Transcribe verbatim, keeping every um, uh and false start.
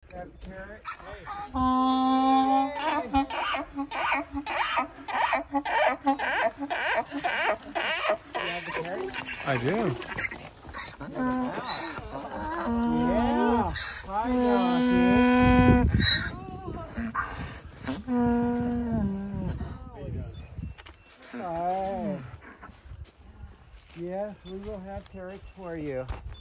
Have carrots? You have the carrots? I do. Yeah. I got you. Alright. Yes, we will have carrots for you.